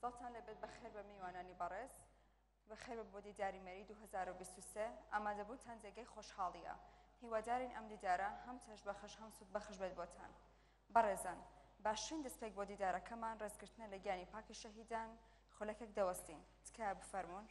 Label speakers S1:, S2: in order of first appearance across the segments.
S1: دڵتان لەبێت بەخێر بە میوانانی بەڕێز بەخێر بە بۆ دیداری مەری 2023 ئامادەبووتان جێگەی خۆشحاڵیە هیوادارین ئەم دیدارە هەم چەش بەخش هەم سوود بەخش بێت بۆتان بەڕێزان باشترین دەستپێک بۆ دیدارەکەمان ڕێزگرتنە لە گیانی پاکی شەهیدان خولەکێک دەوەستین تکایە بفەرمونون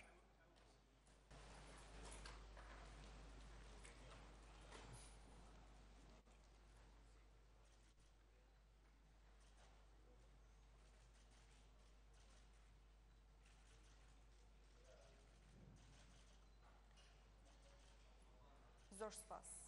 S1: زۆر سوپاس